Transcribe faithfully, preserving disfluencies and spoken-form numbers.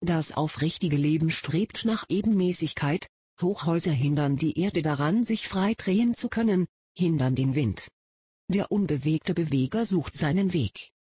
Das aufrichtige Leben strebt nach Ebenmäßigkeit, Hochhäuser hindern die Erde daran, sich frei drehen zu können, hindern den Wind. Der unbewegte Beweger sucht seinen Weg.